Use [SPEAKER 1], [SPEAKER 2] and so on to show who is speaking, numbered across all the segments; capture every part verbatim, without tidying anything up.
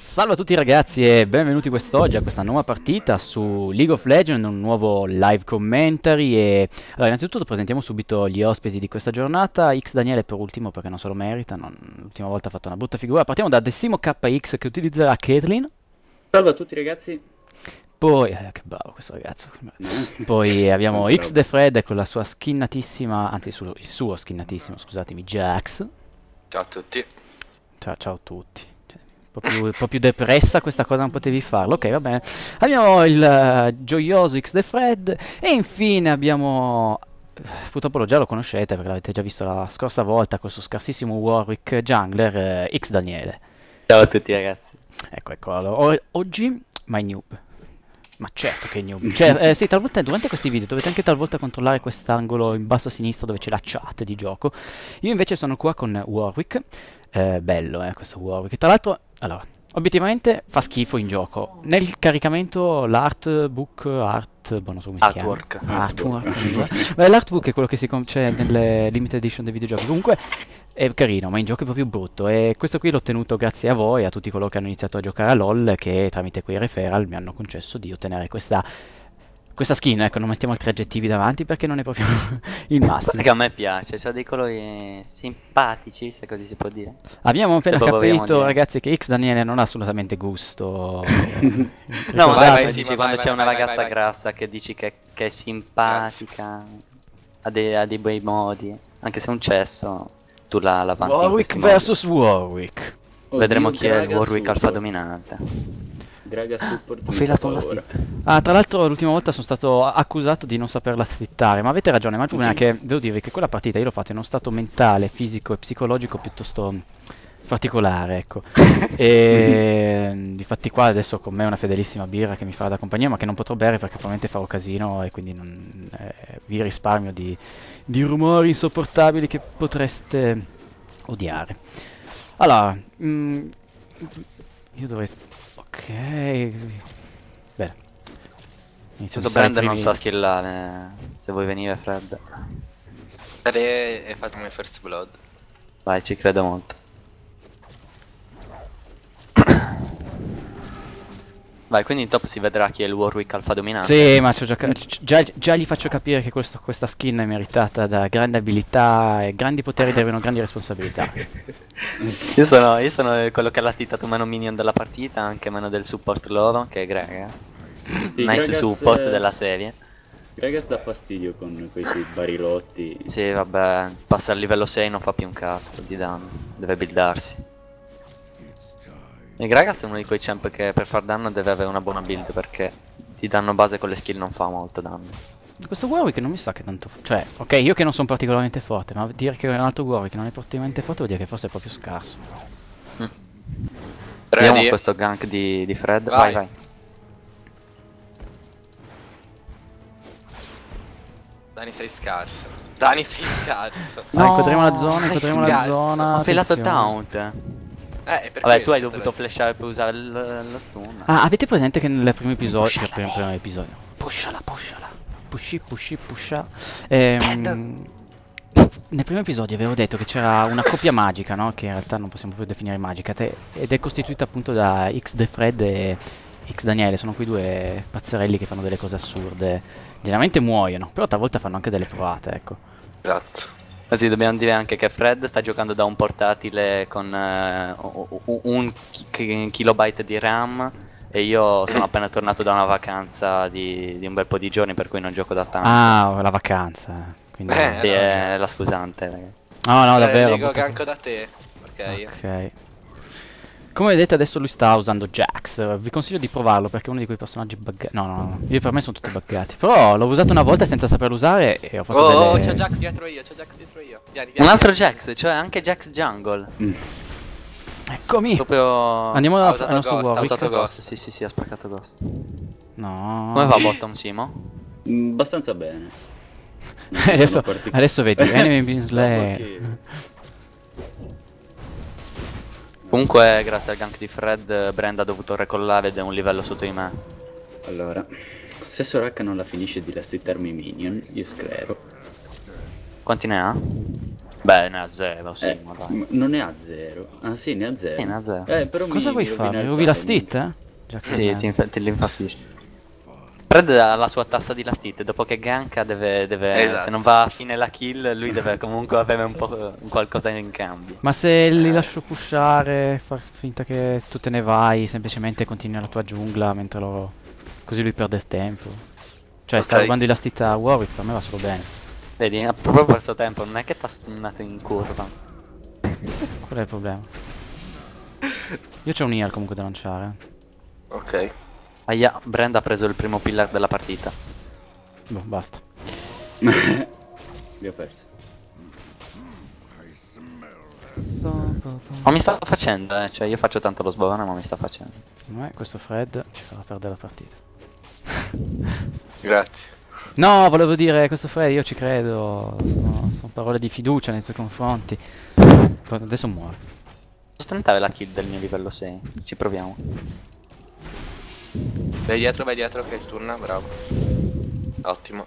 [SPEAKER 1] Salve a tutti ragazzi e benvenuti quest'oggi a questa nuova partita su League of Legends, un nuovo live commentary. E allora, innanzitutto presentiamo subito gli ospiti di questa giornata. X Daniele per ultimo perché non se lo merita, non- l'ultima volta ha fatto una brutta figura. Partiamo da Decimo K X che utilizzerà Caitlyn.
[SPEAKER 2] Salve a tutti ragazzi.
[SPEAKER 1] Poi, eh, che bravo questo ragazzo. Poi abbiamo
[SPEAKER 2] Bravo.
[SPEAKER 1] X The Fred con la sua skinnatissima, anzi su- il suo skinnatissimo, scusatemi, Jax.
[SPEAKER 3] Ciao a tutti.
[SPEAKER 1] Ciao, ciao a tutti. Cioè, un po' più, un po' più depressa questa cosa non potevi farlo. Ok, va bene. Abbiamo il eh, gioioso X The Fred. E infine abbiamo... Purtroppo lo già lo conoscete perché l'avete già visto la scorsa volta, questo scarsissimo Warwick Jungler, eh, X Daniele.
[SPEAKER 4] Ciao a tutti ragazzi.
[SPEAKER 1] Ecco, ecco. Allora, o- oggi, my noob. Ma certo che è noob. Cioè, eh, sì, talvolta durante questi video dovete anche talvolta controllare quest'angolo in basso a sinistra dove c'è la chat di gioco. Io invece sono qua con Warwick. Eh, bello, eh, questo Warwick. Tra l'altro, allora, obiettivamente fa schifo in gioco. Nel caricamento l'artbook, art, boh, non so come si chiama.
[SPEAKER 4] Artwork.
[SPEAKER 1] Artwork. Beh, l'artbook è quello che si com- c'è nelle limited edition dei videogiochi. Comunque è carino, ma in gioco è proprio brutto. E questo qui l'ho ottenuto grazie a voi, a tutti coloro che hanno iniziato a giocare a LoL, che tramite quei referral mi hanno concesso di ottenere questa, questa skin. Ecco, non mettiamo altri aggettivi davanti perché non è proprio il massimo.
[SPEAKER 4] Perché a me piace, c'ha dei colori simpatici, se così si può dire.
[SPEAKER 1] Abbiamo appena
[SPEAKER 4] Se proprio vogliamo
[SPEAKER 1] capito,
[SPEAKER 4] dire.
[SPEAKER 1] ragazzi, che X Daniele non ha assolutamente gusto.
[SPEAKER 4] No, ma
[SPEAKER 3] vai,
[SPEAKER 4] vai,
[SPEAKER 3] vai,
[SPEAKER 4] dici
[SPEAKER 3] vai,
[SPEAKER 4] quando
[SPEAKER 3] vai,
[SPEAKER 4] c'è
[SPEAKER 3] vai,
[SPEAKER 4] una
[SPEAKER 3] vai,
[SPEAKER 4] ragazza
[SPEAKER 3] vai, vai.
[SPEAKER 4] grassa che dici che, che è simpatica, ha dei, ha dei bei modi, anche se è un cesso, tu la, la vanti in
[SPEAKER 1] Warwick
[SPEAKER 4] questi modi.
[SPEAKER 1] versus Warwick.
[SPEAKER 4] Vedremo
[SPEAKER 2] Oddio,
[SPEAKER 4] chi è il
[SPEAKER 2] Gragas
[SPEAKER 4] Warwick alfa
[SPEAKER 2] support.
[SPEAKER 4] dominante.
[SPEAKER 2] Gragas support
[SPEAKER 4] Ho
[SPEAKER 2] mi
[SPEAKER 4] filato
[SPEAKER 2] fa
[SPEAKER 4] una
[SPEAKER 2] paura.
[SPEAKER 4] stick.
[SPEAKER 1] Ah, tra l'altro l'ultima volta sono stato accusato di non saperla slittare, ma avete ragione, ma il problema è che devo dirvi che quella partita io l'ho fatta in uno stato mentale, fisico e psicologico piuttosto particolare, ecco. E difatti qua adesso con me una fedelissima birra che mi farà da compagnia, ma che non potrò bere perché probabilmente farò casino e quindi non, eh, vi risparmio di, di rumori insopportabili che potreste odiare. Allora, mm, io dovrei... Ok... Bene. Inizio
[SPEAKER 4] Questo
[SPEAKER 1] a fare i
[SPEAKER 4] Brand non
[SPEAKER 1] primi-
[SPEAKER 4] sa skillare, se vuoi venire Fred.
[SPEAKER 3] Re e fatemi first blood.
[SPEAKER 4] Vai, ci credo molto. Vai, quindi in top si vedrà chi è il Warwick alfa dominante.
[SPEAKER 1] Sì, ma c'ho già, ca- già, già gli faccio capire che questo- questa skin è meritata da grandi abilità e grandi poteri derivano grandi responsabilità.
[SPEAKER 4] Io sono, io sono quello che ha latitato meno minion della partita, anche meno del support loro, che è Gragas.
[SPEAKER 2] Sì,
[SPEAKER 4] Nice
[SPEAKER 2] Gragas,
[SPEAKER 4] support
[SPEAKER 2] eh,
[SPEAKER 4] della serie.
[SPEAKER 2] Gragas dà fastidio con quei suoi barilotti.
[SPEAKER 4] Sì, vabbè, passa al livello sei, non fa più un cazzo di danno, deve buildarsi. E Gragas è uno di quei champ che per far danno deve avere una buona build, perché di danno base con le skill non fa molto danno.
[SPEAKER 1] Questo Warwick non mi sa che tanto... fo- cioè, ok, io che non sono particolarmente forte, ma dire che un altro Warwick non è particolarmente forte vuol dire che forse è proprio scarso.
[SPEAKER 4] Vediamo
[SPEAKER 3] Ready?
[SPEAKER 4] questo gank di, di Fred, vai
[SPEAKER 3] Vai.
[SPEAKER 4] vai.
[SPEAKER 3] Dani sei scarso. Dani sei scarso.
[SPEAKER 1] No,
[SPEAKER 4] No,
[SPEAKER 1] incontriamo la zona,
[SPEAKER 4] sei
[SPEAKER 1] incontriamo la
[SPEAKER 3] scarso.
[SPEAKER 1] zona.
[SPEAKER 4] Ho filato
[SPEAKER 1] attenzione.
[SPEAKER 4] taunt.
[SPEAKER 3] Eh, e per
[SPEAKER 4] Vabbè, tu
[SPEAKER 3] quello
[SPEAKER 4] hai
[SPEAKER 3] te
[SPEAKER 4] dovuto
[SPEAKER 3] l'ho-
[SPEAKER 4] flashare per usare il- lo stun.
[SPEAKER 1] Ah, avete presente che nel primo episodio...
[SPEAKER 4] Pushala,
[SPEAKER 1] Cioè, primo,
[SPEAKER 4] eh.
[SPEAKER 1] primo episodio... Pushala, pushala. Pushi, pushi, pusha. Ehm, nel primo episodio avevo detto che c'era una coppia magica, no? Che in realtà non possiamo più definire magica. te- ed è costituita appunto da X The Fred e X Daniele. Sono quei due pazzerelli che fanno delle cose assurde. Generalmente muoiono, però talvolta fanno anche delle provate, ecco.
[SPEAKER 3] Esatto.
[SPEAKER 4] Ma sì, dobbiamo dire anche che Fred sta giocando da un portatile con eh, u- u- un chi- kilobyte di RAM e io sono appena tornato da una vacanza di, di un bel po' di giorni, per cui non gioco da tanto.
[SPEAKER 1] Ah, la vacanza. Quindi...
[SPEAKER 3] Eh,
[SPEAKER 4] Sì,
[SPEAKER 3] no,
[SPEAKER 4] è la scusante, ragazzi.
[SPEAKER 1] No, no,
[SPEAKER 3] Eh,
[SPEAKER 1] davvero.
[SPEAKER 3] Dico
[SPEAKER 1] brutta-
[SPEAKER 3] ganco da te. Ok.
[SPEAKER 1] Ok. Come vedete adesso lui sta usando Jax. Vi consiglio di provarlo perché è uno di quei personaggi buggati. No, no, no. Io per me sono tutti buggati. Però l'ho usato una volta senza saperlo usare e ho fatto
[SPEAKER 3] Oh, oh,
[SPEAKER 1] delle...
[SPEAKER 3] c'ho Jax dietro io, c'ho Jax dietro io. Vieni, vieni.
[SPEAKER 4] Un altro
[SPEAKER 3] vieni.
[SPEAKER 4] Jax, cioè anche Jax Jungle.
[SPEAKER 1] Eccomi.
[SPEAKER 4] Proprio...
[SPEAKER 1] Andiamo
[SPEAKER 3] Ha
[SPEAKER 1] al
[SPEAKER 3] usato
[SPEAKER 1] nostro
[SPEAKER 3] Ghost, ha
[SPEAKER 4] Ha
[SPEAKER 1] Warwick.
[SPEAKER 4] usato Ghost, sì sì sì, ha spaccato Ghost.
[SPEAKER 1] No.
[SPEAKER 4] Come va bottom, Simo?
[SPEAKER 2] Mm, abbastanza bene. Non
[SPEAKER 1] adesso,
[SPEAKER 2] sono partic-
[SPEAKER 1] adesso vedi. Enemy Beam
[SPEAKER 2] No,
[SPEAKER 1] Slayer.
[SPEAKER 2] perché-
[SPEAKER 4] Comunque, grazie al gank di Fred, Brand ha dovuto recollare ed è un livello sotto di me.
[SPEAKER 2] Allora, se Soraka non la finisce di lastittarmi i minion, io sclero.
[SPEAKER 4] Quanti ne ha? Beh, ne ha zero, sì,
[SPEAKER 2] Eh,
[SPEAKER 4] ma dai.
[SPEAKER 2] m- non ne ha zero. Ah sì, ne ha zero.
[SPEAKER 4] Sì, ne ha zero.
[SPEAKER 2] Eh, però
[SPEAKER 1] Cosa
[SPEAKER 2] mi
[SPEAKER 1] vuoi
[SPEAKER 2] rovina
[SPEAKER 1] fare?
[SPEAKER 2] il
[SPEAKER 1] Rovi la
[SPEAKER 2] timing.
[SPEAKER 1] stit, eh? Già che
[SPEAKER 4] Sì,
[SPEAKER 1] merda.
[SPEAKER 4] ti, inf- ti l'infastidisce. Fred ha la sua tassa di lastite, dopo che ganka deve, deve
[SPEAKER 3] Esatto.
[SPEAKER 4] se non va a fine la kill, lui deve comunque avere un po' un qualcosa in cambio.
[SPEAKER 1] Ma se li lascio pushare, far finta che tu te ne vai, semplicemente continui la tua giungla mentre lo... così lui perde tempo. Cioè, sta
[SPEAKER 3] Ok.
[SPEAKER 1] rubando i lastita a Warwick, per me va solo bene.
[SPEAKER 4] Vedi, ha proprio perso tempo, non è che t'ha stunnato in curva.
[SPEAKER 1] Qual è il problema? Io c'ho un heal comunque da lanciare.
[SPEAKER 3] Ok.
[SPEAKER 4] Aia, Brand ha preso il primo pillar della partita.
[SPEAKER 1] Boh, basta.
[SPEAKER 2] Vi ho perso.
[SPEAKER 4] Ma mi sta facendo, eh, cioè io faccio tanto lo sbavone ma mi sta facendo.
[SPEAKER 1] Secondo me questo Fred ci farà perdere la partita.
[SPEAKER 3] Grazie.
[SPEAKER 1] No, volevo dire, questo Fred, io ci credo. Sono, sono parole di fiducia nei tuoi confronti. Adesso muore.
[SPEAKER 4] Posso tentare la kill del mio livello sei, ci proviamo.
[SPEAKER 3] Vai dietro, vai dietro, ok, turna, bravo. Ottimo.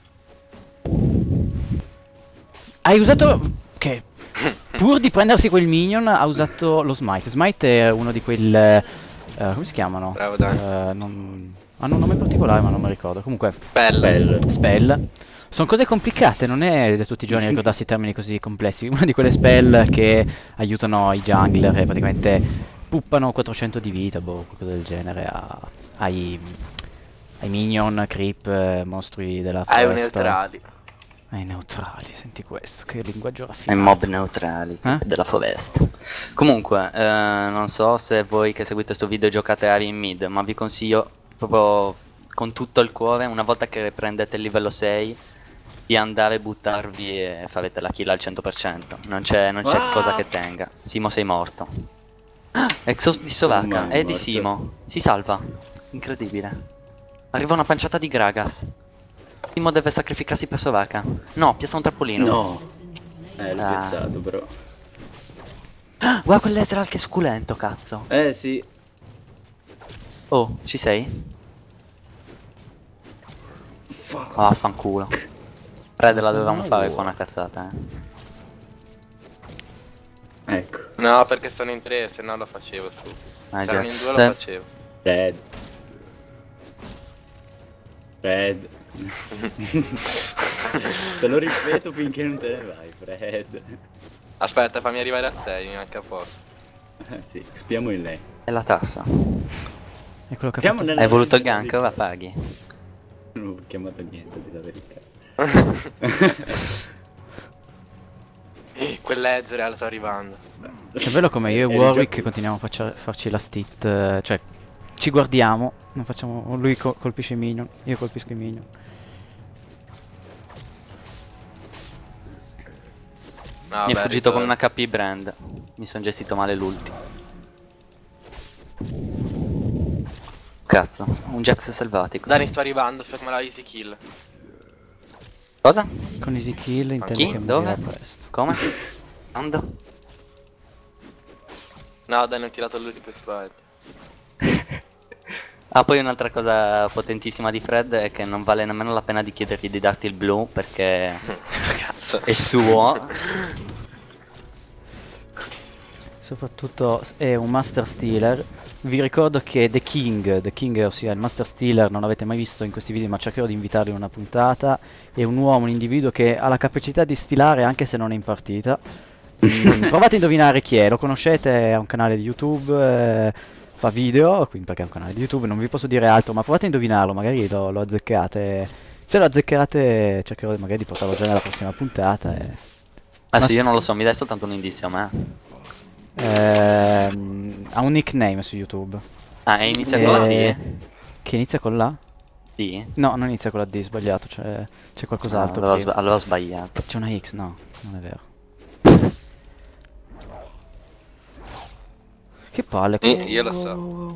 [SPEAKER 1] Hai usato... che? Pur di prendersi quel minion ha usato lo smite. Smite è uno di quel... eh, come si chiamano?
[SPEAKER 3] Bravo, Dani.
[SPEAKER 1] Eh, non... Hanno un nome particolare ma non mi ricordo. Comunque,
[SPEAKER 3] Bella.
[SPEAKER 2] Bello.
[SPEAKER 1] spell. Sono cose complicate, non è da tutti i giorni ricordarsi termini così complessi. Una di quelle spell che aiutano i jungler e praticamente puppano quattrocento di vita, boh, qualcosa del genere, a, ai, ai minion, creep, eh, mostri della
[SPEAKER 3] Hai un
[SPEAKER 1] foresta.
[SPEAKER 3] neutrali.
[SPEAKER 1] Ai neutrali, senti questo, che linguaggio
[SPEAKER 4] Ai
[SPEAKER 1] raffinato.
[SPEAKER 4] mob neutrali
[SPEAKER 1] Eh?
[SPEAKER 4] della foresta. Comunque, eh, non so se voi che seguite questo video giocate Ari in mid, ma vi consiglio proprio con tutto il cuore, una volta che prendete il livello sei, di andare a buttarvi e farete la kill al cento per cento. Non c'è non c'è
[SPEAKER 2] Ah!
[SPEAKER 4] cosa che tenga. Simo sei morto. Ah, Exhaust di Soraka
[SPEAKER 2] Oh, ma è
[SPEAKER 4] e di
[SPEAKER 2] morto.
[SPEAKER 4] Simo. Si salva. Incredibile. Arriva una panciata di Gragas. Simo deve sacrificarsi per Soraka. No, piazza un trampolino.
[SPEAKER 2] No. Eh, l'ho
[SPEAKER 4] Ah.
[SPEAKER 2] piazzato però.
[SPEAKER 4] Ah, guarda quell'Ezreal che succulento, cazzo.
[SPEAKER 2] Eh sì.
[SPEAKER 4] Oh, ci sei?
[SPEAKER 2] Fuck.
[SPEAKER 4] Ah, fanculo. Fred la dovevamo
[SPEAKER 2] No.
[SPEAKER 4] fare con una cazzata, eh.
[SPEAKER 2] Ecco.
[SPEAKER 3] No, perché sono in tre, se no lo facevo su.
[SPEAKER 4] Ah,
[SPEAKER 3] Se
[SPEAKER 4] già.
[SPEAKER 3] erano in due lo
[SPEAKER 4] Eh,
[SPEAKER 3] facevo.
[SPEAKER 2] Red. Red. Te lo ripeto finché non te ne vai, Fred.
[SPEAKER 3] Aspetta, fammi arrivare a sei, mi manca poco.
[SPEAKER 2] Eh sì, spiamo in lei.
[SPEAKER 4] È la tassa.
[SPEAKER 1] È quello che ha
[SPEAKER 2] Siamo
[SPEAKER 1] fatto...
[SPEAKER 2] nella
[SPEAKER 4] Hai voluto il
[SPEAKER 2] vita
[SPEAKER 4] gank,
[SPEAKER 2] di-
[SPEAKER 4] ora paghi.
[SPEAKER 2] Non ho chiamato niente, di la verità.
[SPEAKER 3] Quell'Ezreal sta arrivando.
[SPEAKER 1] È bello come io e
[SPEAKER 2] Eri già
[SPEAKER 1] Warwick
[SPEAKER 2] qui.
[SPEAKER 1] continuiamo a faccia- farci la stit, eh, cioè ci guardiamo, non facciamo, lui co- colpisce i minion, io colpisco i minion.
[SPEAKER 3] No,
[SPEAKER 4] Mi è
[SPEAKER 3] beh,
[SPEAKER 4] fuggito con
[SPEAKER 3] ritorno.
[SPEAKER 4] un H P Brand. Mi sono gestito male l'ultimo. Cazzo, un Jax selvatico.
[SPEAKER 3] Dani, sto arrivando, ferma la easy kill.
[SPEAKER 4] Cosa?
[SPEAKER 1] Con easy kill intendo
[SPEAKER 4] Chi?
[SPEAKER 1] che
[SPEAKER 4] Dove?
[SPEAKER 1] morirà presto.
[SPEAKER 4] Come? Quando?
[SPEAKER 3] No, Dani, ho tirato l'ultimo sbaglio.
[SPEAKER 4] Ah, poi un'altra cosa potentissima di Fred è che non vale nemmeno la pena di chiedergli di darti il blu perché
[SPEAKER 3] Cazzo.
[SPEAKER 4] è suo.
[SPEAKER 1] Soprattutto s- è un Master Stealer. Vi ricordo che The King, The King ossia il Master Stealer, non l'avete mai visto in questi video ma cercherò di invitarlo in una puntata. È un uomo, un individuo che ha la capacità di stilare anche se non è in partita. Mm, provate a indovinare chi è, lo conoscete, ha un canale di YouTube, eh, fa video, quindi perché ha un canale di YouTube, non vi posso dire altro, ma provate a indovinarlo, magari lo, lo azzeccate. Se lo azzeccate cercherò magari di portarlo già nella prossima puntata. E...
[SPEAKER 4] Adesso io non lo so, mi dai soltanto un indizio a me.
[SPEAKER 1] Ehm, ha un nickname su YouTube.
[SPEAKER 4] Ah, e inizia con la
[SPEAKER 1] Eh,
[SPEAKER 4] D?
[SPEAKER 1] Che inizia con la?
[SPEAKER 4] Sì?
[SPEAKER 1] No, non inizia con la D, sbagliato, c'è, c'è qualcos'altro.
[SPEAKER 4] allora, ho
[SPEAKER 1] prima.
[SPEAKER 4] sba- allora ho sbagliato.
[SPEAKER 1] C'è una X, no, non è vero. Che palle.
[SPEAKER 3] Eh, io lo so.
[SPEAKER 4] No.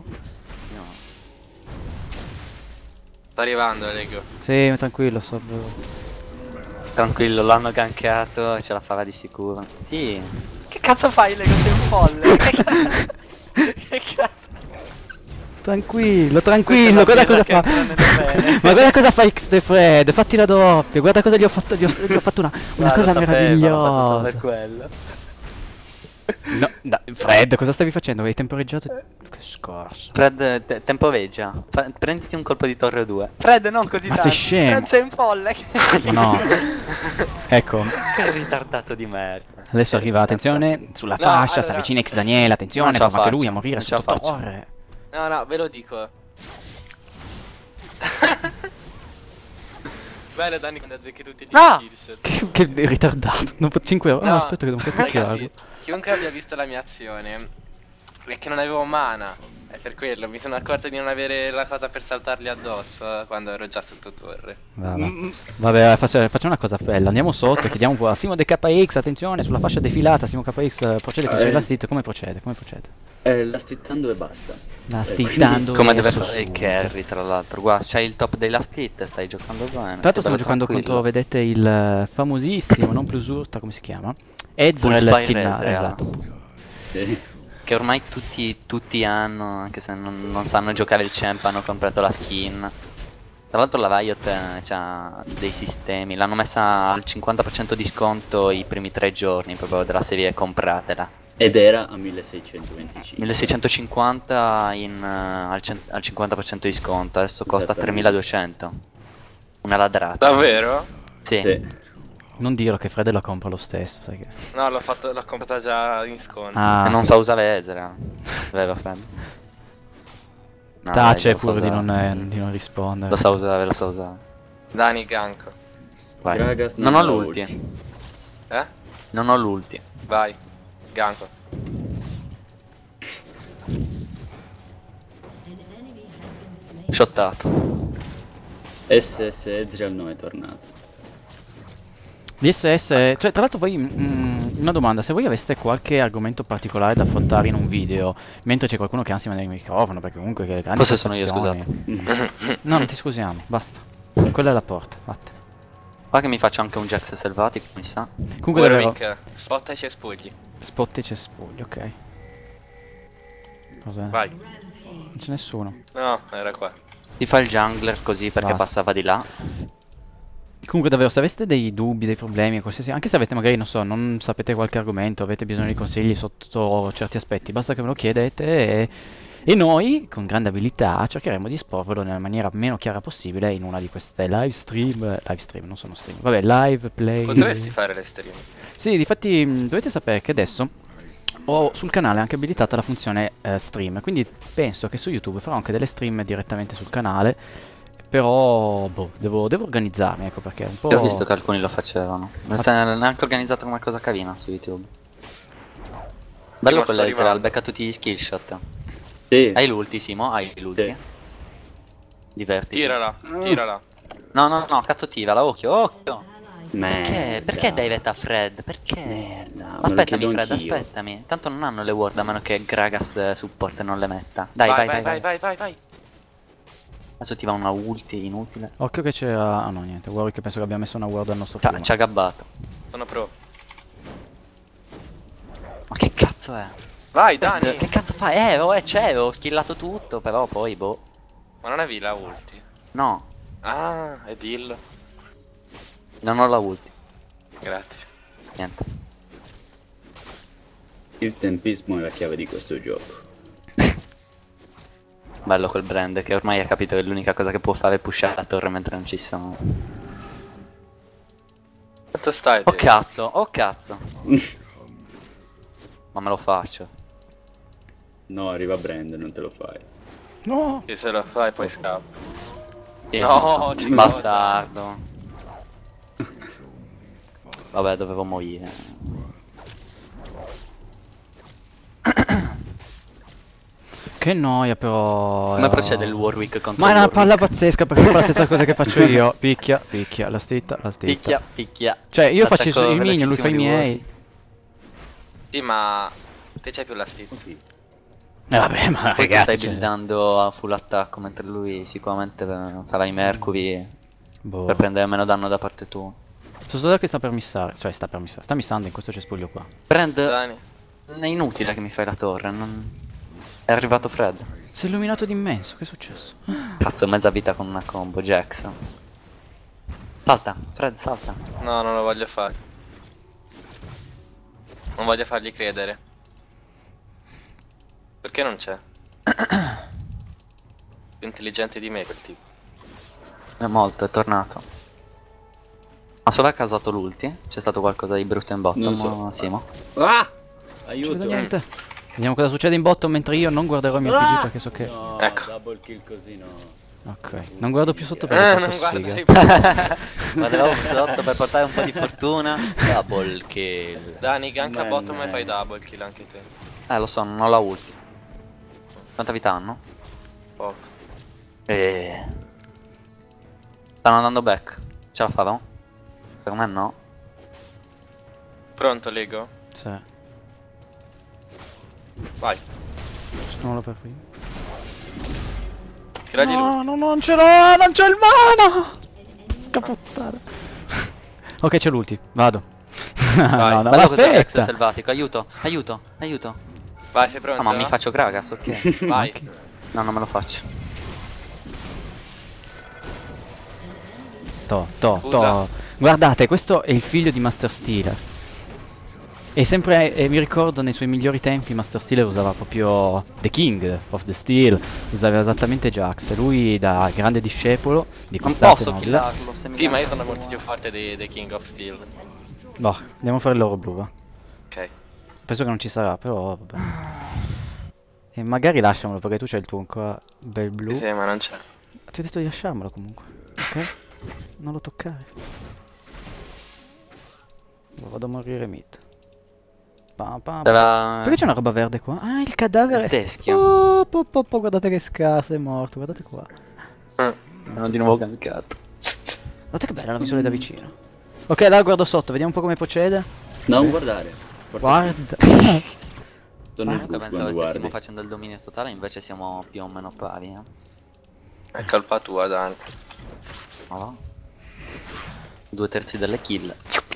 [SPEAKER 3] Sta arrivando, Lego.
[SPEAKER 1] Sì, tranquillo, so.
[SPEAKER 4] Tranquillo, l'hanno gankato e ce la farà di sicuro. Sì. Che cazzo fai, Lego? Sei un folle. Che cazzo? Che cazzo?
[SPEAKER 1] Tranquillo, tranquillo, guarda cosa fa. Ma guarda cosa fa X De Fred, fatti la doppia, guarda cosa gli ho fatto, gli ho, gli ho fatto una, una
[SPEAKER 4] Ah,
[SPEAKER 1] cosa
[SPEAKER 4] lo sapevo, l'ho fatto
[SPEAKER 1] meravigliosa.
[SPEAKER 4] per quello.
[SPEAKER 1] No, da- Fred, cosa stavi facendo? Avevi temporeggiato? Che scorso.
[SPEAKER 4] Fred, te- temporeggia. Fa- prenditi un colpo di torre due. Fred, non così
[SPEAKER 1] Ma
[SPEAKER 4] tanto.
[SPEAKER 1] sei scemo.
[SPEAKER 4] Fred, sei un folle.
[SPEAKER 1] Ma no. Ecco,
[SPEAKER 4] Che ritardato di merda.
[SPEAKER 1] adesso arriva, attenzione, sulla
[SPEAKER 3] No,
[SPEAKER 1] fascia, si
[SPEAKER 3] allora-
[SPEAKER 1] avvicina X Daniele, attenzione,
[SPEAKER 4] Non ce la
[SPEAKER 1] prova anche lui a
[SPEAKER 4] faccio,
[SPEAKER 1] morire
[SPEAKER 4] non ce la
[SPEAKER 1] sotto
[SPEAKER 4] faccio.
[SPEAKER 1] torre.
[SPEAKER 3] No, no, ve lo dico. Bello Danny quando azzecchi tutti gli
[SPEAKER 4] No!
[SPEAKER 3] skillshot.
[SPEAKER 1] Che, che ritardato, non po- cinque euro. No,
[SPEAKER 3] No,
[SPEAKER 1] aspetta che devo ancora
[SPEAKER 3] ragazzi,
[SPEAKER 1] picchiarlo.
[SPEAKER 3] chiunque abbia visto la mia azione è che non avevo mana. È per quello, mi sono accorto di non avere la cosa per saltarli addosso eh, quando ero già sotto torre.
[SPEAKER 1] Vabbè, Vabbè faccia- facciamo una cosa bella, andiamo sotto, chiediamo un po' a Simo De K X, attenzione, sulla fascia defilata, Simo K X eh, procede con
[SPEAKER 2] Eh.
[SPEAKER 1] i last hit, come procede? Come procede?
[SPEAKER 2] Eh, la stittando e basta.
[SPEAKER 1] La
[SPEAKER 2] Eh,
[SPEAKER 1] stittando
[SPEAKER 4] Come
[SPEAKER 1] verso
[SPEAKER 4] deve fare il
[SPEAKER 1] sud.
[SPEAKER 4] carry, tra l'altro. Guarda, c'hai il top dei last hit, stai giocando bene.
[SPEAKER 1] Tra
[SPEAKER 4] sei
[SPEAKER 1] l'altro stiamo
[SPEAKER 4] bello
[SPEAKER 1] giocando
[SPEAKER 4] tranquillo.
[SPEAKER 1] contro, vedete, il eh, famosissimo, non plus ultra, come si chiama? Ezreal
[SPEAKER 4] Pulsefire
[SPEAKER 1] skin,
[SPEAKER 4] Ezreal.
[SPEAKER 1] esatto.
[SPEAKER 2] Sì.
[SPEAKER 4] Che ormai tutti, tutti hanno, anche se non, non sanno giocare il champ, hanno comprato la skin. Tra l'altro la Riot eh, ha dei sistemi, l'hanno messa al cinquanta per cento di sconto i primi tre giorni proprio della serie compratela.
[SPEAKER 2] Ed era a milleseicentoventicinque.
[SPEAKER 4] milleseicentocinquanta in, eh, al, cen- al cinquanta per cento di sconto, adesso costa
[SPEAKER 2] Esattamente.
[SPEAKER 4] tremiladuecento. Una ladrata.
[SPEAKER 3] Davvero?
[SPEAKER 4] Sì.
[SPEAKER 2] Sì.
[SPEAKER 1] Non dirlo che Fred la compra lo stesso, sai che...
[SPEAKER 3] No, l'ho fatto, l'ho comprata già in sconto.
[SPEAKER 1] Ah,
[SPEAKER 4] E non sa usare Ezreal. Vero, Fred? No,
[SPEAKER 1] tace
[SPEAKER 4] dai, lo sa
[SPEAKER 1] pure di
[SPEAKER 4] usare.
[SPEAKER 1] non, eh, di non rispondere.
[SPEAKER 4] Lo sa usare, lo sa usare.
[SPEAKER 3] Dani ganko.
[SPEAKER 4] Vai.
[SPEAKER 2] Gragas
[SPEAKER 4] Non
[SPEAKER 2] non
[SPEAKER 4] ho
[SPEAKER 2] ha
[SPEAKER 4] l'ulti.
[SPEAKER 2] ulti.
[SPEAKER 3] Eh?
[SPEAKER 4] Non ho l'ulti.
[SPEAKER 3] Vai. Ganko.
[SPEAKER 4] Shottato.
[SPEAKER 2] S S Ezreal non è tornato.
[SPEAKER 1] D S S, cioè tra l'altro poi mm, una domanda, se voi aveste qualche argomento particolare da affrontare in un video, mentre c'è qualcuno che ansia nel microfono, perché comunque che grandi
[SPEAKER 4] Forse sono io,
[SPEAKER 1] prestazioni- No, non ti scusiamo, basta. Quella è la porta, vattene.
[SPEAKER 4] Qua che mi faccio anche un Jax selvatico, mi sa.
[SPEAKER 1] Comunque davvero,
[SPEAKER 3] Warwick, spotta i cespugli.
[SPEAKER 1] spot e cespugli, ok. Va bene.
[SPEAKER 3] Vai.
[SPEAKER 1] Non c'è nessuno.
[SPEAKER 3] No, era qua.
[SPEAKER 4] Si fa il jungler così perché
[SPEAKER 1] Basta.
[SPEAKER 4] passava di là.
[SPEAKER 1] Comunque davvero, se aveste dei dubbi, dei problemi, qualsiasi, anche se avete magari, non so, non sapete qualche argomento, avete bisogno di consigli sotto certi aspetti, basta che me lo chiedete e, e noi, con grande abilità, cercheremo di esporvelo nella maniera meno chiara possibile in una di queste live stream, live stream, non sono stream, vabbè, live play.
[SPEAKER 3] Potresti fare le stream.
[SPEAKER 1] Sì, difatti mh, dovete sapere che adesso ho sul canale anche abilitata la funzione eh, stream, quindi penso che su YouTube farò anche delle stream direttamente sul canale, però boh, devo, devo organizzarmi, ecco perché è un po'...
[SPEAKER 4] Io ho visto che alcuni lo facevano. Non si è neanche organizzato come cosa carina su YouTube. Bello
[SPEAKER 3] sto
[SPEAKER 4] quello Ezreal,
[SPEAKER 3] arrivando.
[SPEAKER 4] becca tutti gli skill shot.
[SPEAKER 2] Sì.
[SPEAKER 4] Hai l'ulti, Simo? Hai l'ulti?
[SPEAKER 2] Sì.
[SPEAKER 4] Divertiti.
[SPEAKER 3] Tirala, tirala.
[SPEAKER 4] No, no, no, cazzo tivala, occhio, occhio.
[SPEAKER 2] Merda.
[SPEAKER 4] Perché? Perché dai vetta Fred? Perché?
[SPEAKER 2] Merda, me lo
[SPEAKER 4] Aspettami
[SPEAKER 2] chiedo
[SPEAKER 4] Fred,
[SPEAKER 2] anch'io.
[SPEAKER 4] aspettami. Tanto non hanno le ward a meno che Gragas eh, support non le metta. Dai,
[SPEAKER 3] vai,
[SPEAKER 4] vai, vai, vai.
[SPEAKER 3] vai, vai, vai.
[SPEAKER 4] Adesso ti va una ulti inutile.
[SPEAKER 1] Occhio che c'era... Ah no, niente, guarda che penso che abbia messo una ward al nostro
[SPEAKER 4] Ta-
[SPEAKER 1] fiume.
[SPEAKER 4] ci ha gabbato.
[SPEAKER 3] Sono pro.
[SPEAKER 4] Ma che cazzo è?
[SPEAKER 3] Vai, Dani.
[SPEAKER 4] Che cazzo fai? Eh, oh, eh, c'è, ho skillato tutto, però poi boh.
[SPEAKER 3] Ma non avevi la ulti?
[SPEAKER 4] No,
[SPEAKER 3] Ah, è Dill.
[SPEAKER 4] non ho la ulti.
[SPEAKER 3] Grazie.
[SPEAKER 4] Niente.
[SPEAKER 2] Il tempismo è la chiave di questo gioco.
[SPEAKER 4] Bello quel brand che ormai ha capito che l'unica cosa che può fare è pushare la torre mentre non ci sono.
[SPEAKER 3] Quanto stai?
[SPEAKER 4] Oh
[SPEAKER 3] te?
[SPEAKER 4] cazzo, oh cazzo. Ma me lo faccio.
[SPEAKER 2] No, arriva Brand, non te lo fai.
[SPEAKER 1] No!
[SPEAKER 3] Che se lo fai poi scappa.
[SPEAKER 4] Sì,
[SPEAKER 3] No, ci
[SPEAKER 4] bastardo. Vabbè, dovevo morire.
[SPEAKER 1] Che noia però...
[SPEAKER 4] Come
[SPEAKER 1] eh.
[SPEAKER 4] procede il Warwick contro
[SPEAKER 1] Ma è una
[SPEAKER 4] Warwick?
[SPEAKER 1] palla pazzesca perché fa la stessa cosa che faccio io. Picchia, picchia, la stitta, la stitta.
[SPEAKER 4] Picchia, picchia.
[SPEAKER 1] Cioè io faccio
[SPEAKER 4] L'attacco
[SPEAKER 1] i minion, lui fa i
[SPEAKER 4] velocissimo di
[SPEAKER 1] miei.
[SPEAKER 3] Sì, ma te c'hai più la stick.
[SPEAKER 1] Eh vabbè, ma
[SPEAKER 4] Poi tu
[SPEAKER 1] ragazzi...
[SPEAKER 4] stai
[SPEAKER 1] cioè,
[SPEAKER 4] buildando a full attacco mentre lui sicuramente eh, farà i Mercury
[SPEAKER 1] boh.
[SPEAKER 4] per prendere meno danno da parte tua.
[SPEAKER 1] Sottodato che sta per missare, cioè sta per missare, sta missando in questo cespuglio qua.
[SPEAKER 4] Brand,
[SPEAKER 3] Dani.
[SPEAKER 4] è inutile che mi fai la torre, non... È arrivato Fred.
[SPEAKER 1] Si è illuminato d'immenso, che è successo?
[SPEAKER 4] Cazzo, mezza vita con una combo, Jax. Salta, Fred, salta.
[SPEAKER 3] No, non lo voglio fare. Non voglio fargli credere. Perché non c'è? Più intelligente di me quel tipo.
[SPEAKER 4] È molto, è tornato. Ma solo ha causato l'ulti? C'è stato qualcosa di brutto in bottom?
[SPEAKER 2] Non so.
[SPEAKER 4] Simo?
[SPEAKER 2] Ah!
[SPEAKER 1] Non ci vedo
[SPEAKER 2] Aiuto.
[SPEAKER 1] niente. Vediamo cosa succede in bottom mentre io non guarderò il mio P G perché so che...
[SPEAKER 2] No,
[SPEAKER 3] Ecco.
[SPEAKER 2] double kill così no.
[SPEAKER 1] Ok, non guardo più sotto
[SPEAKER 3] Eh,
[SPEAKER 1] perché
[SPEAKER 3] non
[SPEAKER 1] ho
[SPEAKER 3] guarda
[SPEAKER 1] sfiga.
[SPEAKER 3] i
[SPEAKER 4] Guardavamo sotto per portare un po' di fortuna. Double kill.
[SPEAKER 3] Dani, gank a
[SPEAKER 2] Man,
[SPEAKER 3] bottom e
[SPEAKER 2] man.
[SPEAKER 3] fai double kill anche te.
[SPEAKER 4] Eh, lo so, non ho la ulti. Quanta vita hanno?
[SPEAKER 3] Poco.
[SPEAKER 4] E... Stanno andando back. Ce la farò? Per me no.
[SPEAKER 3] Pronto, Lego?
[SPEAKER 1] Sì,
[SPEAKER 3] Vai.
[SPEAKER 1] non lo per prima.
[SPEAKER 3] Tira di lui.
[SPEAKER 1] No, no, non ce l'ho, non c'ho il mana! Caputtana. Ok, c'è l'ulti, vado. no, no, ma
[SPEAKER 4] Bello questo Jax
[SPEAKER 1] aspetta.
[SPEAKER 4] selvatico, aiuto, aiuto, aiuto.
[SPEAKER 3] Vai, sei pronto?
[SPEAKER 4] Ah, ma mi faccio Gragas, ok.
[SPEAKER 3] Vai.
[SPEAKER 4] No, non me lo faccio.
[SPEAKER 1] To, to,
[SPEAKER 3] Scusa.
[SPEAKER 1] to. Guardate, questo è il figlio di Master Stealer. E sempre, e mi ricordo nei suoi migliori tempi Master Stealer usava proprio The King of the Steel, usava esattamente Jax. E lui da grande discepolo di
[SPEAKER 4] Non
[SPEAKER 1] quest'arte
[SPEAKER 4] posso
[SPEAKER 1] nobile.
[SPEAKER 4] killarlo se mi
[SPEAKER 3] Sì, ma io
[SPEAKER 4] lancia
[SPEAKER 3] sono
[SPEAKER 4] la
[SPEAKER 3] molto più forte dei, dei King of Steel.
[SPEAKER 1] Boh, andiamo a fare l'oro blu, va.
[SPEAKER 3] Ok.
[SPEAKER 1] Penso che non ci sarà, però vabbè. E magari lasciamolo perché tu c'hai il tuo ancora bel blu.
[SPEAKER 3] Sì, ma non c'è.
[SPEAKER 1] Ti ho detto di lasciarmelo comunque, ok? Non lo toccare. Boh, vado a morire mid. Pa, pa, pa.
[SPEAKER 4] Era...
[SPEAKER 1] Perché c'è una roba verde qua? Ah, il cadavere.
[SPEAKER 4] Il teschio.
[SPEAKER 1] Oh, po, po, po, guardate che scarso, è morto, guardate qua.
[SPEAKER 4] Hanno di nuovo gankato.
[SPEAKER 1] Guardate che bella la visuale da vicino. Ok, là guardo sotto, vediamo un po' come procede.
[SPEAKER 2] Non guardare.
[SPEAKER 1] Guarda.
[SPEAKER 2] Sono il
[SPEAKER 4] Comunque
[SPEAKER 2] Gus
[SPEAKER 4] pensavo
[SPEAKER 2] quando
[SPEAKER 4] stessimo
[SPEAKER 2] guardi.
[SPEAKER 4] facendo il dominio totale, invece siamo più o meno pari, eh.
[SPEAKER 3] È colpa tua, Dani.
[SPEAKER 4] Ma va? Due terzi delle kill.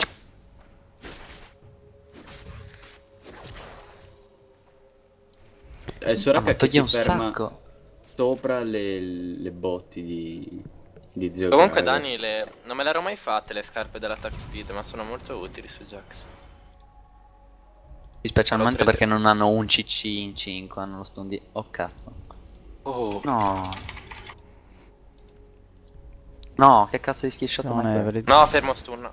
[SPEAKER 2] È il
[SPEAKER 4] Ah,
[SPEAKER 2] Soraka
[SPEAKER 4] ma
[SPEAKER 2] che
[SPEAKER 4] toglie
[SPEAKER 2] si
[SPEAKER 4] un
[SPEAKER 2] ferma
[SPEAKER 4] sacco.
[SPEAKER 2] sopra le, le botti di, di Zio
[SPEAKER 3] Comunque,
[SPEAKER 2] Gragas.
[SPEAKER 3] Dani, le... non me le ero mai fatte le scarpe dell'attack speed, ma sono molto utili su Jax.
[SPEAKER 4] Specialmente
[SPEAKER 3] Lo
[SPEAKER 4] perché non hanno un C C in cinque, hanno lo stun di... Oh cazzo.
[SPEAKER 3] Oh.
[SPEAKER 4] No. No, che cazzo di skill shot
[SPEAKER 1] Siamo
[SPEAKER 4] mai
[SPEAKER 1] neve,
[SPEAKER 4] questo?
[SPEAKER 3] No, fermo stun.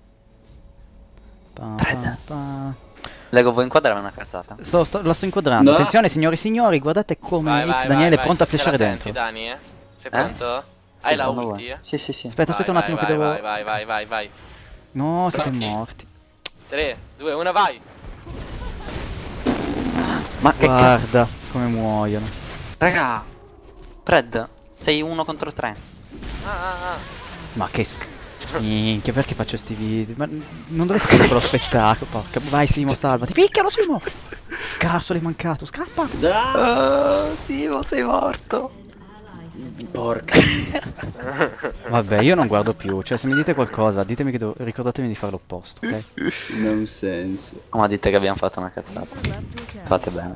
[SPEAKER 1] Pa,
[SPEAKER 4] Fred.
[SPEAKER 1] pa, pa.
[SPEAKER 4] Lego, vuoi inquadrare una cazzata?
[SPEAKER 1] Sto, sto- la sto inquadrando.
[SPEAKER 2] No.
[SPEAKER 1] Attenzione, signori e signori, guardate come
[SPEAKER 3] Vai,
[SPEAKER 1] X
[SPEAKER 3] vai,
[SPEAKER 1] Daniele
[SPEAKER 3] vai,
[SPEAKER 1] è pronto a
[SPEAKER 3] vai.
[SPEAKER 1] flashare
[SPEAKER 3] Te la
[SPEAKER 1] dentro.
[SPEAKER 3] senti, Dani, eh? Sei
[SPEAKER 4] Eh?
[SPEAKER 3] pronto? Hai la
[SPEAKER 4] Secondo
[SPEAKER 3] ulti?
[SPEAKER 4] voi? Sì, sì, sì.
[SPEAKER 1] Aspetta, aspetta un
[SPEAKER 3] Vai,
[SPEAKER 1] attimo
[SPEAKER 3] vai,
[SPEAKER 1] che devo...
[SPEAKER 3] Vai, vai, vai, vai, vai.
[SPEAKER 1] No, siete
[SPEAKER 3] Pronti?
[SPEAKER 1] morti.
[SPEAKER 3] tre, due, uno, vai!
[SPEAKER 4] Ma che cazzo?
[SPEAKER 1] Guarda come muoiono.
[SPEAKER 4] Raga! Fred, sei uno contro tre.
[SPEAKER 3] Ah, ah, ah.
[SPEAKER 1] Ma che sch... Minchia, perché faccio sti video? Ma non dovete fare quello spettacolo, porca... Vai Simo, salvati. Picchialo Simo! Scarso, l'hai mancato, scappa!
[SPEAKER 2] Dai,
[SPEAKER 4] Oh, Simo, sei morto.
[SPEAKER 2] porca.
[SPEAKER 1] Vabbè, io non guardo più, cioè se mi dite qualcosa, ditemi che devo... ricordatemi di fare l'opposto, ok?
[SPEAKER 2] Non senso.
[SPEAKER 4] Oh, ma dite che abbiamo fatto una cazzata. Fate bene.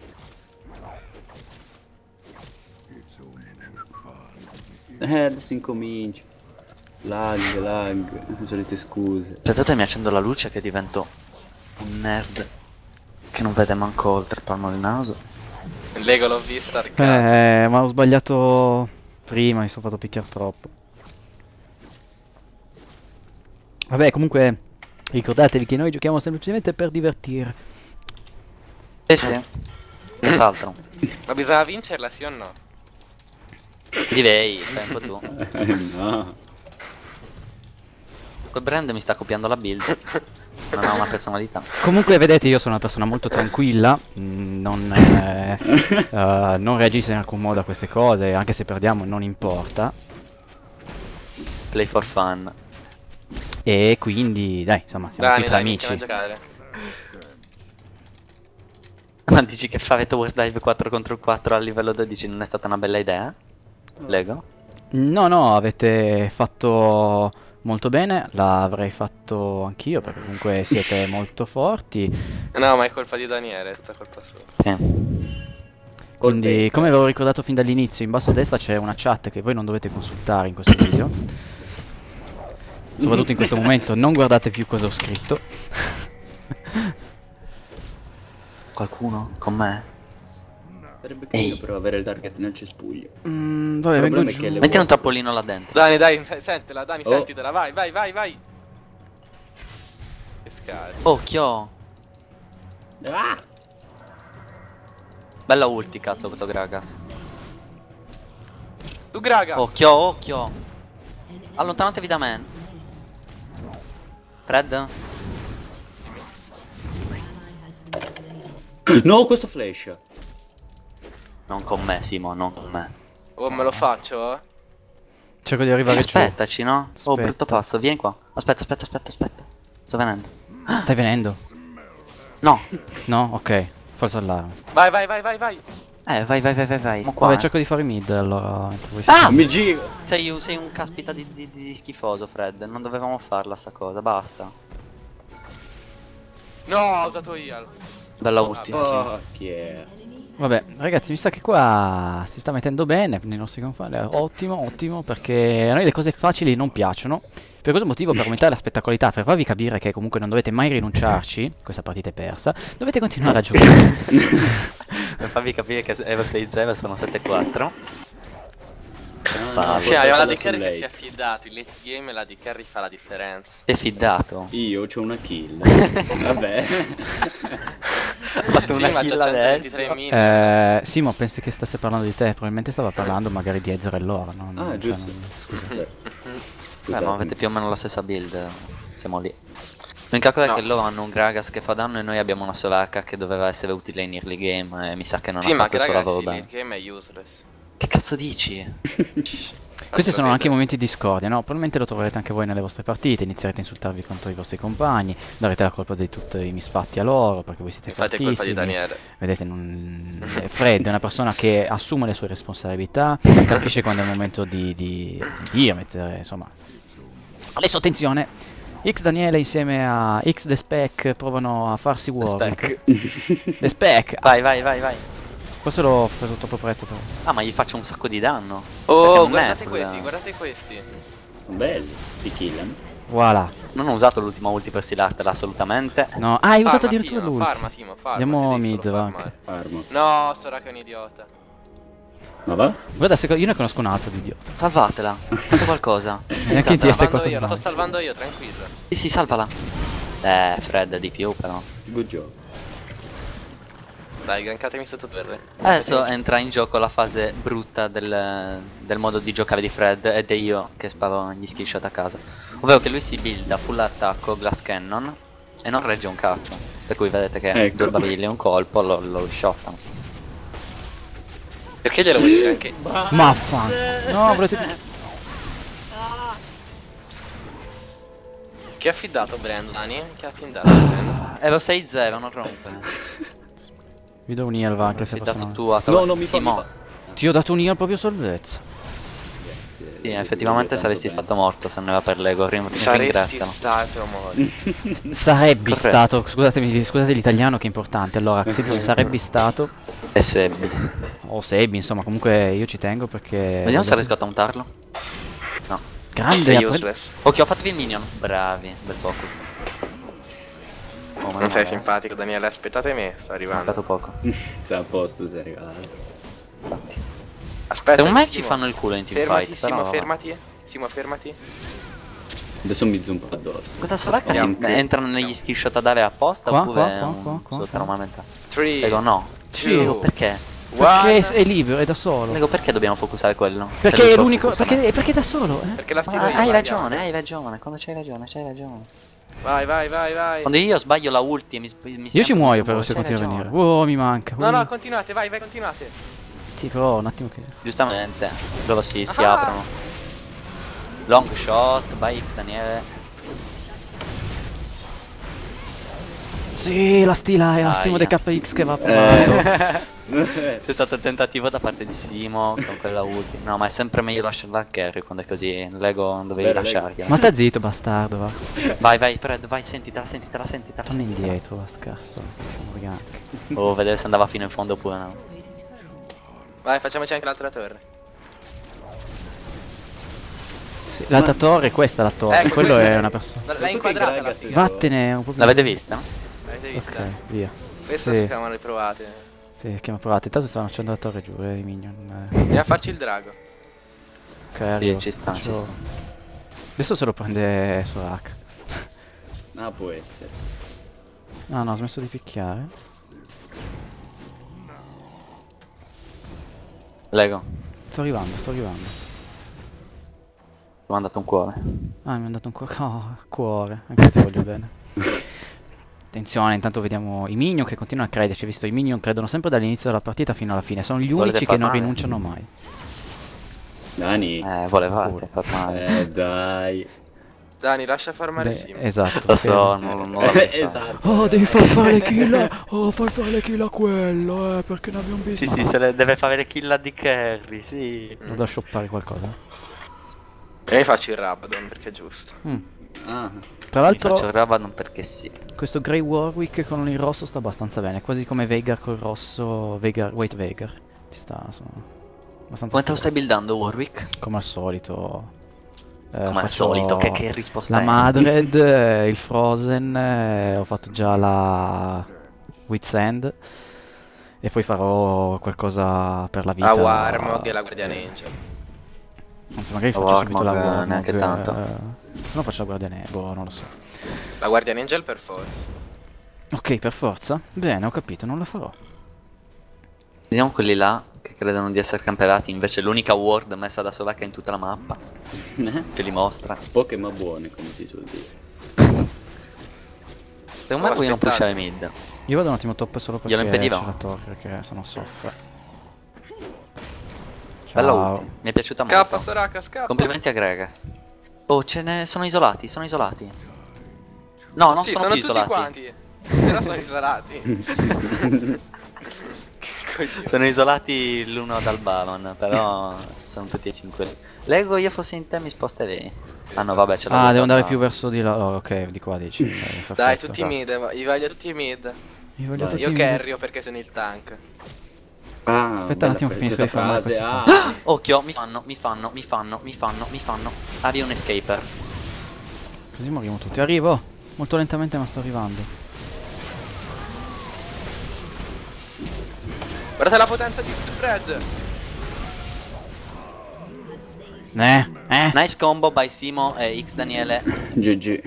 [SPEAKER 2] Eh, adesso incomincio. Lag, lag, le solite scuse.
[SPEAKER 4] Aspettate, mi accendo la luce che divento un nerd che non vede manco oltre il palmo del naso.
[SPEAKER 3] Lego l'ho vista, Riccardo.
[SPEAKER 1] Eh, ma ho sbagliato prima, mi sono fatto picchiare troppo. Vabbè, comunque, ricordatevi che noi giochiamo semplicemente per divertire.
[SPEAKER 4] Eh sì. Senz'altro.
[SPEAKER 3] Ma bisogna vincerla, sì o no?
[SPEAKER 4] Direi, fai un po' tu.
[SPEAKER 2] Eh, no.
[SPEAKER 4] Quel brand mi sta copiando la build. Non ha una personalità.
[SPEAKER 1] Comunque, vedete, io sono una persona molto tranquilla, mm, non, eh, eh, non reagisco in alcun modo a queste cose, anche se perdiamo non importa.
[SPEAKER 4] Play for fun.
[SPEAKER 1] E quindi, dai, insomma, siamo
[SPEAKER 3] Dani,
[SPEAKER 1] qui tra
[SPEAKER 3] dai, iniziamo
[SPEAKER 1] amici.
[SPEAKER 3] a giocare.
[SPEAKER 4] Ma dici che fare Tower Dive quattro contro quattro a livello dodici non è stata una bella idea? Lego?
[SPEAKER 1] No, no, avete fatto molto bene, l'avrei fatto anch'io perché comunque siete molto forti.
[SPEAKER 3] No, ma è colpa di Daniele, è tutta colpa sua.
[SPEAKER 4] Sì.
[SPEAKER 1] Quindi,
[SPEAKER 2] Colpetto.
[SPEAKER 1] come avevo ricordato fin dall'inizio, in basso a destra c'è una chat che voi non dovete consultare in questo video. Soprattutto in questo momento, non guardate più cosa ho scritto.
[SPEAKER 4] Qualcuno? Con me?
[SPEAKER 2] Sarebbe
[SPEAKER 4] Ehi.
[SPEAKER 2] carino però avere il target nel cespuglio.
[SPEAKER 1] Mm, vabbè,
[SPEAKER 2] Il
[SPEAKER 1] vengo
[SPEAKER 2] problema è
[SPEAKER 1] giù.
[SPEAKER 2] che le
[SPEAKER 4] Metti un
[SPEAKER 2] vuote-
[SPEAKER 4] trampolino là dentro.
[SPEAKER 3] Dani, dai, se- sentila, Dani,
[SPEAKER 2] Oh.
[SPEAKER 3] sentitela, vai, vai, vai, vai. Che scarso.
[SPEAKER 4] Occhio!
[SPEAKER 2] Ah!
[SPEAKER 4] Bella ulti, cazzo, questo Gragas.
[SPEAKER 3] Tu Gragas.
[SPEAKER 4] Occhio, occhio! Allontanatevi da me. Fred?
[SPEAKER 2] No, questo flash.
[SPEAKER 4] Non con me, Simo, non con me.
[SPEAKER 3] Oh, me lo faccio? eh?
[SPEAKER 1] Cerco di arrivare giù.
[SPEAKER 4] Aspettaci, no? Oh,
[SPEAKER 1] Aspetta.
[SPEAKER 4] brutto passo, vieni qua. Aspetta, aspetta, aspetta, aspetta. Sto venendo.
[SPEAKER 1] Stai venendo?
[SPEAKER 4] No.
[SPEAKER 1] No? Ok. Falso allarme.
[SPEAKER 3] Vai, vai, vai, vai, vai.
[SPEAKER 4] Eh, vai, vai, vai, vai, vai. Mo qua,
[SPEAKER 1] Vabbè,
[SPEAKER 4] eh.
[SPEAKER 1] cerco di fare mid allora. mentre voi
[SPEAKER 4] Ah!
[SPEAKER 1] siete-
[SPEAKER 2] Mi giro.
[SPEAKER 4] Sei un, sei un caspita di, di- di schifoso, Fred. Non dovevamo farla sta cosa, basta.
[SPEAKER 3] No, ho usato io.
[SPEAKER 4] Bella ultima, sì.
[SPEAKER 2] Oh, chi è?
[SPEAKER 1] Vabbè, ragazzi, mi sa che qua si sta mettendo bene nei nostri confronti. Ottimo, ottimo, perché a noi le cose facili non piacciono. Per questo motivo, per aumentare la spettacolarità, per farvi capire che comunque non dovete mai rinunciarci, questa partita è persa, dovete continuare a giocare.
[SPEAKER 4] Per farvi capire che Evo sei zero sono sette quattro.
[SPEAKER 2] Ah,
[SPEAKER 3] Cioè, aveva la
[SPEAKER 2] portatela
[SPEAKER 3] D carry
[SPEAKER 2] su
[SPEAKER 3] che
[SPEAKER 2] lei.
[SPEAKER 3] si è affidato. Il late game e la D carry fa la differenza.
[SPEAKER 4] Sei fidato.
[SPEAKER 2] Io c'ho una kill. Vabbè.
[SPEAKER 4] Ho fatto
[SPEAKER 3] Sì,
[SPEAKER 4] una
[SPEAKER 3] ma
[SPEAKER 4] kill
[SPEAKER 3] c'ha centoventitré
[SPEAKER 4] adesso.
[SPEAKER 3] mini.
[SPEAKER 1] Eh, Simo, pensi che stesse parlando di te? Probabilmente stava parlando magari di Ezra e loro. No?
[SPEAKER 2] Ah,
[SPEAKER 1] Cioè,
[SPEAKER 2] giusto.
[SPEAKER 1] non- scusa.
[SPEAKER 2] Beh,
[SPEAKER 4] Beh, ma
[SPEAKER 2] scusatemi.
[SPEAKER 4] avete più o meno la stessa build. Siamo lì. L'unica cosa
[SPEAKER 3] No.
[SPEAKER 4] è che loro hanno un Gragas che fa danno e noi abbiamo una Soraka che doveva essere utile in early game e mi sa che non
[SPEAKER 3] Sì,
[SPEAKER 4] ha
[SPEAKER 3] ma
[SPEAKER 4] fatto
[SPEAKER 3] che
[SPEAKER 4] il suo
[SPEAKER 3] ragazzi,
[SPEAKER 4] lavoro
[SPEAKER 3] il
[SPEAKER 4] bene.
[SPEAKER 3] late game è useless.
[SPEAKER 4] Che cazzo dici?
[SPEAKER 1] Questi sono anche i momenti di discordia, no? Probabilmente lo troverete anche voi nelle vostre partite, inizierete a insultarvi contro i vostri compagni, darete la colpa di tutti i misfatti a loro, perché voi siete
[SPEAKER 3] Infatti è colpa di
[SPEAKER 1] fortissimi.
[SPEAKER 3] Daniele.
[SPEAKER 1] Vedete, non... eh, Fred è una persona che assume le sue responsabilità, capisce quando è il momento di, di, di dire, mettere, insomma, adesso attenzione, X Daniele insieme a X The Spec provano a farsi Warwick. The Spec,
[SPEAKER 4] Vai, vai, vai, vai.
[SPEAKER 1] forse l'ho preso troppo presto però.
[SPEAKER 4] Ah, ma gli faccio un sacco di danno. Perché
[SPEAKER 3] Oh,
[SPEAKER 4] non
[SPEAKER 3] guardate
[SPEAKER 4] è
[SPEAKER 3] questi,
[SPEAKER 4] quella-
[SPEAKER 3] guardate questi.
[SPEAKER 2] Sono belli. Ti killano.
[SPEAKER 1] Voilà.
[SPEAKER 4] Non ho usato l'ultima ulti per stilartela assolutamente.
[SPEAKER 1] No, ah, hai usato
[SPEAKER 3] Farma,
[SPEAKER 1] addirittura
[SPEAKER 3] Timo,
[SPEAKER 1] l'ultimo.
[SPEAKER 3] Farma, Timo, farma.
[SPEAKER 1] Andiamo
[SPEAKER 3] ti devi
[SPEAKER 1] mid,
[SPEAKER 3] solo
[SPEAKER 1] va,
[SPEAKER 3] farmare.
[SPEAKER 2] Armo.
[SPEAKER 3] No, Soraka è un idiota.
[SPEAKER 2] Ma va?
[SPEAKER 1] Guarda, se- io ne conosco un altro di idiota.
[SPEAKER 4] Salvatela. Fate qualcosa.
[SPEAKER 1] Neanche in T S
[SPEAKER 3] Salvando
[SPEAKER 1] qualcosa.
[SPEAKER 3] io, la sto salvando io, tranquillo.
[SPEAKER 4] Sì, sì, salvala. Eh, Fred di più però.
[SPEAKER 2] Good job.
[SPEAKER 3] Dai, gankatemi sotto torre.
[SPEAKER 4] Adesso entra in gioco la fase brutta del, del modo di giocare di Fred ed è io che sparo gli skill shot a casa. Ovvero che lui si builda full attacco glass cannon e non regge un cazzo. Per cui vedete che
[SPEAKER 2] Ecco.
[SPEAKER 4] due barili e un colpo lo, lo shottano.
[SPEAKER 3] Perché glielo vuoi dire anche?
[SPEAKER 1] Ma fan. No, volete più.
[SPEAKER 3] Chi ha affidato Brandon, Dani? Chi ha affidato Brandon?
[SPEAKER 4] Evo sei zero, non rompere.
[SPEAKER 1] Vi do un heal, va, anche se
[SPEAKER 4] Sei
[SPEAKER 1] fosse
[SPEAKER 4] dato
[SPEAKER 1] no.
[SPEAKER 4] tu a
[SPEAKER 2] No, non mi fa-
[SPEAKER 4] Simo.
[SPEAKER 2] mi
[SPEAKER 1] Ti ho dato un heal proprio salvezza.
[SPEAKER 4] Sì, effettivamente saresti stato morto se non era per l'ego. Rim-
[SPEAKER 3] Saresti
[SPEAKER 4] ringraziano.
[SPEAKER 3] stato morto.
[SPEAKER 1] Sarebbe
[SPEAKER 4] Corretto.
[SPEAKER 1] stato, scusatemi, scusate l'italiano che è importante. Allora, semplice sarebbe stato.
[SPEAKER 4] E Sebbi.
[SPEAKER 1] O Sebi, insomma, comunque io ci tengo perché.
[SPEAKER 4] Vediamo se riesco a tauntarlo. No.
[SPEAKER 1] Grande.
[SPEAKER 3] Sei
[SPEAKER 1] ha pre-
[SPEAKER 3] useless.
[SPEAKER 4] Ok, ho fatto il minion. Bravi, bel focus. Oh,
[SPEAKER 3] Non sei simpatico, Daniele. Aspettate me, sto
[SPEAKER 4] Ho
[SPEAKER 3] arrivando.
[SPEAKER 4] mancato poco.
[SPEAKER 2] Sei a posto, sei regalato.
[SPEAKER 4] Infatti.
[SPEAKER 3] Aspetta,
[SPEAKER 4] Per me ci
[SPEAKER 3] Simo.
[SPEAKER 4] fanno il culo in
[SPEAKER 3] Fermati,
[SPEAKER 4] teamfight,
[SPEAKER 3] Simo,
[SPEAKER 4] però.
[SPEAKER 3] fermati. Simo, fermati.
[SPEAKER 2] Adesso mi zumpa addosso.
[SPEAKER 4] Questa Soraka
[SPEAKER 3] Andiamo.
[SPEAKER 4] si entrano negli skill shot a dare apposta
[SPEAKER 1] Qua,
[SPEAKER 4] oppure
[SPEAKER 1] qua,
[SPEAKER 4] è
[SPEAKER 1] qua,
[SPEAKER 4] un
[SPEAKER 1] qua, qua,
[SPEAKER 4] suo
[SPEAKER 1] qua.
[SPEAKER 4] normalmente?
[SPEAKER 3] tre,
[SPEAKER 4] Lego no.
[SPEAKER 1] Sì.
[SPEAKER 3] two,
[SPEAKER 4] Perché?
[SPEAKER 1] Perché
[SPEAKER 3] one.
[SPEAKER 1] è libero, è da solo.
[SPEAKER 4] Lego perché dobbiamo focusare quello? Se
[SPEAKER 1] Perché
[SPEAKER 4] lui
[SPEAKER 1] è
[SPEAKER 4] può
[SPEAKER 1] l'unico.
[SPEAKER 4] focusare.
[SPEAKER 1] Perché, perché è da solo, eh?
[SPEAKER 3] Perché la
[SPEAKER 4] Ah,
[SPEAKER 3] stiro io.
[SPEAKER 4] hai
[SPEAKER 3] vai,
[SPEAKER 4] ragione,
[SPEAKER 3] andiamo.
[SPEAKER 4] hai ragione, quando c'hai ragione, c'hai ragione.
[SPEAKER 3] Vai, vai, vai, vai.
[SPEAKER 4] Quando io sbaglio la ulti e mi, sp- mi
[SPEAKER 1] Io ci
[SPEAKER 4] sento
[SPEAKER 1] muoio
[SPEAKER 4] che
[SPEAKER 1] però se
[SPEAKER 4] c'hai
[SPEAKER 1] continui a
[SPEAKER 4] ragione.
[SPEAKER 1] venire. Oh, mi manca.
[SPEAKER 3] No,
[SPEAKER 1] uh.
[SPEAKER 3] no, continuate, vai, vai, continuate.
[SPEAKER 1] Sì, però un attimo che.
[SPEAKER 4] Giustamente, loro si, si
[SPEAKER 3] Ah.
[SPEAKER 4] aprono. Long shot, by X Daniele.
[SPEAKER 1] Sì, la stila è
[SPEAKER 4] Aia.
[SPEAKER 1] Assimo De K X che va provato.
[SPEAKER 4] C'è stato il tentativo da parte di Simo con quella ulti. No, ma è sempre meglio lasciare la carry quando è così. Lego non dovevi
[SPEAKER 2] Vero, Lego.
[SPEAKER 4] lasciargliela.
[SPEAKER 1] Ma sta zitto, bastardo, va.
[SPEAKER 4] Vai, vai, Fred, vai, sentitela, sentitela, sentitela.
[SPEAKER 1] Torna
[SPEAKER 4] sentitela.
[SPEAKER 1] indietro, va scasso.
[SPEAKER 4] Volevo vedere se andava fino in fondo oppure no.
[SPEAKER 3] Vai, facciamoci anche l'altra torre.
[SPEAKER 1] Sì, l'altra torre, questa è la torre,
[SPEAKER 3] Ecco,
[SPEAKER 1] quello
[SPEAKER 3] questa
[SPEAKER 1] è
[SPEAKER 3] è-
[SPEAKER 1] una persona.
[SPEAKER 3] L'hai
[SPEAKER 2] che
[SPEAKER 3] inquadrata la
[SPEAKER 2] Gragas-
[SPEAKER 3] figa.
[SPEAKER 1] Vattene un po' più.
[SPEAKER 4] L'avete vista?
[SPEAKER 3] L'avete vista?
[SPEAKER 1] Ok, via.
[SPEAKER 3] Queste
[SPEAKER 1] Sì.
[SPEAKER 3] si chiamano le provate.
[SPEAKER 1] Sì, che mi provate. Intanto stanno facendo la torre giù, eh, i minion. Eh.
[SPEAKER 3] Andiamo a farci il drago.
[SPEAKER 1] Ok, arrivo.
[SPEAKER 4] ci sta, ci
[SPEAKER 1] Faccio-
[SPEAKER 4] sta.
[SPEAKER 1] Adesso se lo prende Sorak.
[SPEAKER 2] Ah, può essere.
[SPEAKER 1] No, no, ho smesso di picchiare.
[SPEAKER 4] Lego,
[SPEAKER 1] Sto arrivando, sto arrivando.
[SPEAKER 4] ti ho mandato un cuore.
[SPEAKER 1] Ah, mi ha dato un cuore. Oh, cuore. Anche ti voglio bene. Attenzione, intanto vediamo i minion che continuano a crederci. Visto i minion credono sempre dall'inizio della partita fino alla fine. Sono gli
[SPEAKER 4] Volete
[SPEAKER 1] unici
[SPEAKER 4] far
[SPEAKER 1] che non
[SPEAKER 4] male?
[SPEAKER 1] rinunciano mai.
[SPEAKER 2] Dani.
[SPEAKER 4] Eh, volevate far male.
[SPEAKER 2] Eh, dai.
[SPEAKER 3] Dani, lascia farmare
[SPEAKER 1] De-
[SPEAKER 3] Simo.
[SPEAKER 1] esatto.
[SPEAKER 4] Lo
[SPEAKER 1] perché-
[SPEAKER 4] so, non, non lo devi fare.
[SPEAKER 2] Esatto.
[SPEAKER 1] Oh, devi far fare le kill. Oh, far fare le kill a quello, eh, perché ne abbiamo
[SPEAKER 4] Sì,
[SPEAKER 1] bisogno.
[SPEAKER 4] sì, se le deve fare le kill di carry, sì.
[SPEAKER 1] Vado a shoppare qualcosa.
[SPEAKER 3] E io faccio il Rabadon perché è giusto.
[SPEAKER 1] Mm.
[SPEAKER 2] Ah,
[SPEAKER 1] Tra
[SPEAKER 4] Mi faccio
[SPEAKER 1] l'altro,
[SPEAKER 4] il Rabadon perché sì.
[SPEAKER 1] questo Grey Warwick con il rosso sta abbastanza bene. Quasi come Veigar col rosso. Veigar, wait, Veigar. Ci sta, sono abbastanza
[SPEAKER 4] Come te lo stai
[SPEAKER 1] stiloso.
[SPEAKER 4] buildando, Warwick?
[SPEAKER 1] Come al solito. Eh,
[SPEAKER 4] Come al
[SPEAKER 1] faccio
[SPEAKER 4] solito, che, che risposta
[SPEAKER 1] La
[SPEAKER 4] è?
[SPEAKER 1] Madred, eh, il Frozen, eh, ho fatto già la Wit's End. E poi farò qualcosa per la vita.
[SPEAKER 3] A Warmog e la Guardian Angel.
[SPEAKER 1] Anzi, magari
[SPEAKER 4] La
[SPEAKER 1] faccio subito la
[SPEAKER 4] Warmog, eh,
[SPEAKER 1] Warmog.
[SPEAKER 4] neanche tanto.
[SPEAKER 1] eh, se no faccio la Guardian boh, non lo so.
[SPEAKER 3] La Guardian Angel per forza.
[SPEAKER 1] Ok, per forza. Bene, ho capito, non la farò.
[SPEAKER 4] Vediamo quelli là che credono di essere camperati. Invece l'unica ward messa da Sovacca in tutta la mappa. Che li mostra.
[SPEAKER 2] poche ma buone, come si suol dire.
[SPEAKER 4] Secondo me
[SPEAKER 3] Oh,
[SPEAKER 4] vogliono
[SPEAKER 3] aspettate.
[SPEAKER 4] pushare mid.
[SPEAKER 1] Io vado un attimo top solo perché
[SPEAKER 4] Glielo
[SPEAKER 1] c'è
[SPEAKER 4] impedivo.
[SPEAKER 1] la torre, perché sono soffre.
[SPEAKER 4] Bella
[SPEAKER 1] Ciao.
[SPEAKER 4] ulti. Mi è piaciuta molto.
[SPEAKER 3] K, Soraka, scappa.
[SPEAKER 4] Complimenti a Gregas. Oh, ce ne sono isolati, sono isolati. No, non
[SPEAKER 3] Sì,
[SPEAKER 4] sono,
[SPEAKER 3] sono
[SPEAKER 4] più
[SPEAKER 3] tutti
[SPEAKER 4] isolati.
[SPEAKER 3] quanti. Però sono isolati. Che coglione.
[SPEAKER 4] Sono isolati l'uno dal Baron, però sono tutti e cinque lì. Lego, io fossi in te mi sposterei. Ah no, vabbè, ce l'ho.
[SPEAKER 1] Ah, devo andare più verso di là. Oh, ok, di qua dici. Eh,
[SPEAKER 3] Dai,
[SPEAKER 1] perfetto.
[SPEAKER 3] tutti mid, va- io voglio tutti mid.
[SPEAKER 1] Io voglio
[SPEAKER 2] Vai.
[SPEAKER 1] tutti
[SPEAKER 3] Io
[SPEAKER 1] mid.
[SPEAKER 3] carryo perché sono il tank.
[SPEAKER 2] Ah,
[SPEAKER 1] Aspetta un attimo che finisco di
[SPEAKER 2] questa
[SPEAKER 1] fermare
[SPEAKER 2] frase.
[SPEAKER 1] questo
[SPEAKER 2] Ah,
[SPEAKER 4] Occhio, mi fanno, mi fanno, mi fanno, mi fanno, mi fanno. Avvia un escaper.
[SPEAKER 1] Così moriamo tutti. Arrivo. Molto lentamente, ma sto arrivando.
[SPEAKER 3] Guardate la potenza di Fred.
[SPEAKER 1] Eh, eh.
[SPEAKER 4] Nice combo by Simo e X Daniele.
[SPEAKER 2] G G.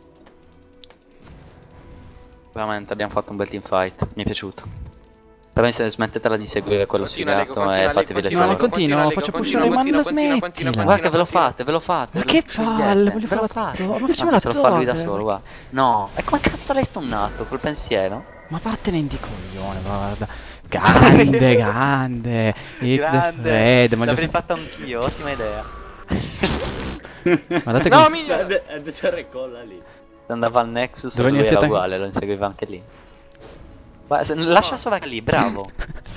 [SPEAKER 4] Veramente abbiamo fatto un bel team fight. Mi è piaciuto. Però se smettetela di seguire quello
[SPEAKER 3] Continua, Lego,
[SPEAKER 4] sfigato
[SPEAKER 3] continua,
[SPEAKER 4] e fatevi le
[SPEAKER 3] continua,
[SPEAKER 1] Ma
[SPEAKER 3] Lego,
[SPEAKER 4] torri.
[SPEAKER 1] continuo,
[SPEAKER 3] continua,
[SPEAKER 1] faccio
[SPEAKER 3] Lego,
[SPEAKER 1] pushare, ma
[SPEAKER 3] continua,
[SPEAKER 1] non
[SPEAKER 3] continua,
[SPEAKER 1] smettila.
[SPEAKER 3] continua,
[SPEAKER 4] Guarda che ve lo
[SPEAKER 3] continua.
[SPEAKER 4] fate, ve lo fate.
[SPEAKER 1] Ma
[SPEAKER 4] ve
[SPEAKER 1] che
[SPEAKER 4] lo scegliete,
[SPEAKER 1] palle, voglio
[SPEAKER 4] ve lo
[SPEAKER 1] farla
[SPEAKER 4] fate.
[SPEAKER 1] to- ma facciamo
[SPEAKER 4] Anzi,
[SPEAKER 1] la
[SPEAKER 4] se lo fa lui da
[SPEAKER 1] torre.
[SPEAKER 4] solo, guarda. No, e come cazzo l'hai stunnato col pensiero?
[SPEAKER 1] Ma vattene in di coglione, guarda. Grande, grande. It's the Fred. Ma gli ho-
[SPEAKER 4] l'avrei fatto anch'io, ottima idea.
[SPEAKER 1] Guardate
[SPEAKER 3] No,
[SPEAKER 1] che...
[SPEAKER 3] minion.
[SPEAKER 2] Adesso recolla lì.
[SPEAKER 4] Andava al Nexus
[SPEAKER 1] Dove
[SPEAKER 4] e lui
[SPEAKER 1] niente
[SPEAKER 4] era
[SPEAKER 1] tank-
[SPEAKER 4] uguale, lo inseguiva anche lì. Guarda, se- lascia Sovacca lì, bravo.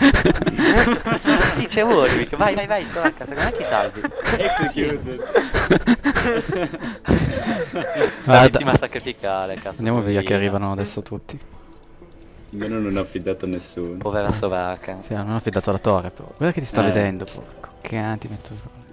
[SPEAKER 4] Dice Warwick, vai vai vai Sovacca, secondo me ti salvi.
[SPEAKER 2] Executed.
[SPEAKER 4] La
[SPEAKER 1] Guarda.
[SPEAKER 4] vittima sacrificale, cazzo.
[SPEAKER 1] Andiamo via che
[SPEAKER 4] poverina.
[SPEAKER 1] arrivano adesso tutti.
[SPEAKER 2] Io non ho affidato a nessuno.
[SPEAKER 4] Povera Sovacca.
[SPEAKER 1] Sì, non ho affidato la torre però. Guarda che ti sta
[SPEAKER 2] Eh.
[SPEAKER 1] vedendo, porco cane, ti metto...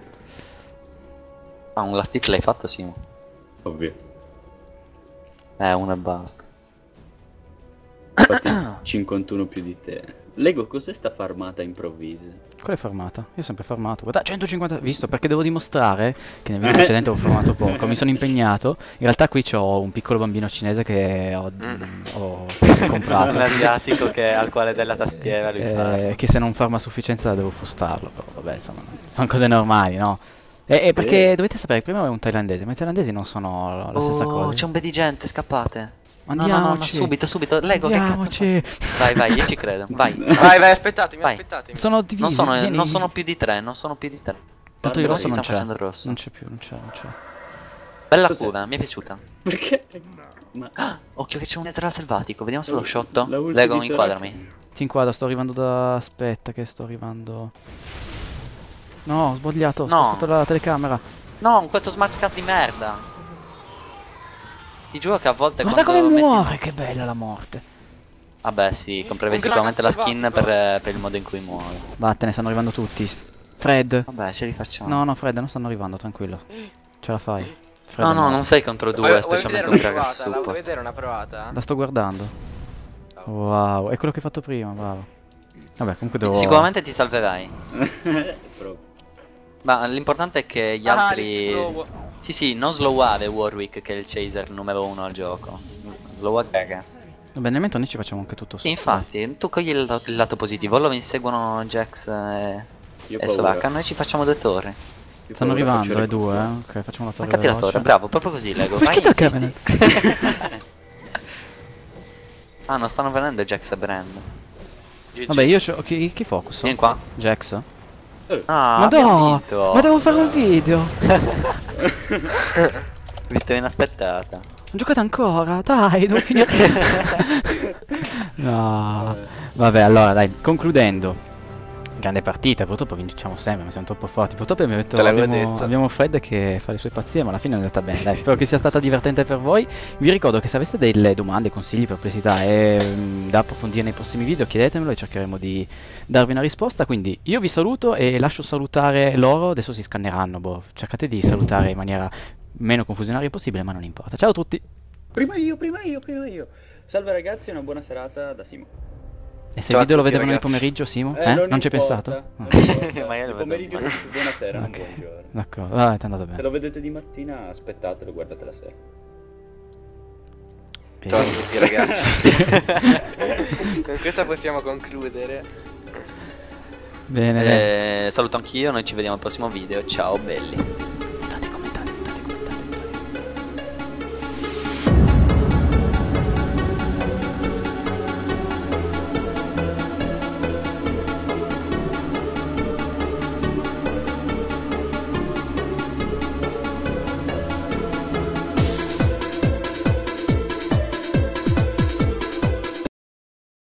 [SPEAKER 4] Ah, un last hit l'hai fatto, Simo?
[SPEAKER 2] Ovvio.
[SPEAKER 4] Eh, uno e basta.
[SPEAKER 2] Infatti cinquantuno più di te. Lego, cos'è sta farmata improvvisa?
[SPEAKER 1] Qual è farmata? Io ho sempre farmato. Guarda, centocinquanta... Visto, perché devo dimostrare che nel video precedente ho farmato poco. Mi sono impegnato. In realtà qui c'ho un piccolo bambino cinese che ho,
[SPEAKER 3] Mm.
[SPEAKER 1] ho
[SPEAKER 4] Un
[SPEAKER 1] comprato.
[SPEAKER 4] asiatico che al quale della tastiera lui fa.
[SPEAKER 1] Eh, che se non farma a sufficienza devo frustarlo. Però vabbè, insomma, sono cose normali, no? E, e perché
[SPEAKER 2] Eh.
[SPEAKER 1] dovete sapere, prima è un thailandese, ma i thailandesi non sono la stessa
[SPEAKER 4] Oh,
[SPEAKER 1] cosa.
[SPEAKER 4] c'è un bel di gente, scappate. No, no, no, no,
[SPEAKER 1] Andiamoci.
[SPEAKER 4] subito, subito. Lego, che cazzo
[SPEAKER 1] Andiamoci.
[SPEAKER 4] fai? Vai, vai, io ci credo. Vai.
[SPEAKER 3] Vai, vai, aspettatemi,
[SPEAKER 4] Vai.
[SPEAKER 3] aspettatemi.
[SPEAKER 1] Sono divisi.
[SPEAKER 4] Non sono,
[SPEAKER 1] vieni.
[SPEAKER 4] non sono più di tre, non sono più di tre.
[SPEAKER 1] Tanto il
[SPEAKER 2] Guarda,
[SPEAKER 1] rosso
[SPEAKER 4] si
[SPEAKER 1] non
[SPEAKER 4] sta
[SPEAKER 1] c'è.
[SPEAKER 4] facendo il rosso.
[SPEAKER 1] Non c'è più, non c'è, non c'è.
[SPEAKER 4] Bella
[SPEAKER 2] Cos'è?
[SPEAKER 4] cura, mi è piaciuta.
[SPEAKER 2] Perché? Ma
[SPEAKER 4] Ah, occhio che c'è un Ezreal selvatico, vediamo se lo shotto.
[SPEAKER 2] La ulti
[SPEAKER 4] Lego,
[SPEAKER 2] di
[SPEAKER 4] inquadrami.
[SPEAKER 1] Ti inquadra, sto arrivando da... Aspetta che sto arrivando... No, ho sbagliato, ho
[SPEAKER 4] No.
[SPEAKER 1] spostato la telecamera.
[SPEAKER 4] No, questo smartcast di merda. Ti giuro che a volte
[SPEAKER 1] Guarda
[SPEAKER 4] quando
[SPEAKER 1] come
[SPEAKER 4] metti-
[SPEAKER 1] muore, che bella la morte.
[SPEAKER 4] Vabbè sì, comprerai
[SPEAKER 3] Un
[SPEAKER 4] sicuramente la
[SPEAKER 3] gran
[SPEAKER 4] skin
[SPEAKER 3] selvatico.
[SPEAKER 4] per, per il modo in cui muore.
[SPEAKER 1] Vattene, stanno arrivando tutti. Fred.
[SPEAKER 4] Vabbè, ce li facciamo.
[SPEAKER 1] No, no, Fred, non stanno arrivando, tranquillo. Ce la fai. Fred
[SPEAKER 4] no,
[SPEAKER 1] è
[SPEAKER 4] no,
[SPEAKER 1] morto.
[SPEAKER 4] non sei contro due,
[SPEAKER 3] Vuoi, vuoi
[SPEAKER 4] specialmente
[SPEAKER 3] vedere
[SPEAKER 4] un
[SPEAKER 3] una
[SPEAKER 4] Gragas
[SPEAKER 3] provata? La vuoi
[SPEAKER 4] support.
[SPEAKER 3] vedere una provata?
[SPEAKER 1] La sto guardando. Wow, è quello che hai fatto prima, bravo. Vabbè, comunque devo...
[SPEAKER 4] Sicuramente ti salverai.
[SPEAKER 2] Proprio.
[SPEAKER 4] Ma l'importante è che gli
[SPEAKER 3] Ah,
[SPEAKER 4] altri...
[SPEAKER 3] slow.
[SPEAKER 4] Sì, sì, non sloware Warwick che è il chaser numero uno al gioco. Sloware Gragas.
[SPEAKER 1] Vabbè, nel mentre noi ci facciamo anche tutto
[SPEAKER 4] Sì,
[SPEAKER 1] su.
[SPEAKER 4] infatti, tu cogli il lato, il lato positivo, loro inseguono Jax e,
[SPEAKER 2] Io ho
[SPEAKER 4] e
[SPEAKER 2] paura.
[SPEAKER 4] Soraka, noi ci facciamo due torri.
[SPEAKER 2] Io
[SPEAKER 1] Stanno
[SPEAKER 2] paura,
[SPEAKER 1] arrivando,
[SPEAKER 2] faccio
[SPEAKER 1] eh, due, eh.
[SPEAKER 2] recupero.
[SPEAKER 1] Ok, facciamo la torre
[SPEAKER 4] Attaccati la
[SPEAKER 1] veloce.
[SPEAKER 4] torre, bravo, proprio così Lego.
[SPEAKER 1] Perché
[SPEAKER 4] Vai,
[SPEAKER 1] tocca a
[SPEAKER 4] insisti. Ah, non stanno venendo Jax e Brand.
[SPEAKER 3] G G.
[SPEAKER 1] Vabbè, io c'ho... Chi, chi focus?
[SPEAKER 4] Vieni qua.
[SPEAKER 1] Jax?
[SPEAKER 4] Ah,
[SPEAKER 1] Ma
[SPEAKER 4] abbiamo
[SPEAKER 1] no!
[SPEAKER 4] vinto.
[SPEAKER 1] Ma devo fare un video!
[SPEAKER 4] Vittoria inaspettata.
[SPEAKER 1] Ho giocato ancora, dai, devo finire. No. Vabbè, allora, dai, concludendo. Grande partita, purtroppo vinciamo sempre, ma siamo troppo forti. Purtroppo abbiamo, detto,
[SPEAKER 3] Te l'avevo
[SPEAKER 1] abbiamo,
[SPEAKER 3] detto.
[SPEAKER 1] abbiamo Fred che fa le sue pazzie, ma alla fine è andata bene. Dai, spero che sia stata divertente per voi. Vi ricordo che se aveste delle domande, consigli, perplessità e mm, da approfondire nei prossimi video, chiedetemelo e cercheremo di darvi una risposta. Quindi io vi saluto e lascio salutare loro. Adesso si scanneranno, boh, cercate di salutare in maniera meno confusionaria possibile, ma non importa. Ciao a tutti!
[SPEAKER 2] Prima io, prima io, prima io. Salve ragazzi, una buona serata da Simo.
[SPEAKER 1] E se
[SPEAKER 3] Ciao
[SPEAKER 1] il video
[SPEAKER 3] a
[SPEAKER 1] lo
[SPEAKER 3] tutti,
[SPEAKER 1] vedremo nel
[SPEAKER 3] ragazzi.
[SPEAKER 1] pomeriggio, Simo? Eh? Non, ci hai pensato?
[SPEAKER 2] Non
[SPEAKER 1] Ah.
[SPEAKER 2] importa.
[SPEAKER 4] Magari
[SPEAKER 2] Il
[SPEAKER 4] lo
[SPEAKER 2] pomeriggio
[SPEAKER 4] vedo.
[SPEAKER 2] è buonasera, non
[SPEAKER 1] Ok.
[SPEAKER 2] buongiorno.
[SPEAKER 1] D'accordo, ah, è andata
[SPEAKER 2] Se
[SPEAKER 1] bene.
[SPEAKER 2] lo vedete di mattina, aspettatelo e guardate la sera.
[SPEAKER 1] E-
[SPEAKER 3] Ciao a tutti ragazzi. Con questa possiamo concludere.
[SPEAKER 1] Bene, bene.
[SPEAKER 4] Eh, saluto anch'io, noi ci vediamo al prossimo video. Ciao belli.